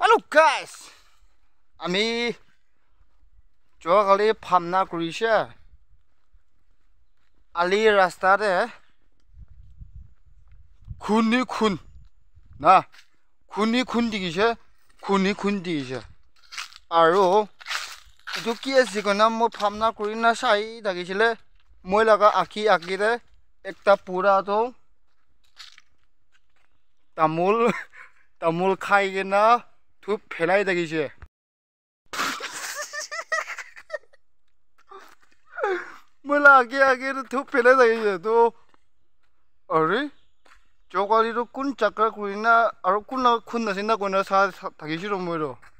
Hello guys, আমি যোৱাকালি ফামনা কৰিছে আলি ৰাস্তাতে খুন না খুন দিছে আৰু এইটো কি আছে কনা মই ফামনা কৰি না চাই থাকিছিলে মই লগা আকিৰে একটা পুৰাটো তামোল খাই কিনা থুপ ফেলাই থাকিছে মই আগে থুপ ফেলাই থাকিছে তো আৰে যোৱাকালিতো কোন চাকৰা কৰি না আৰু কোন আছে না কোন থাকিছিলোঁ মই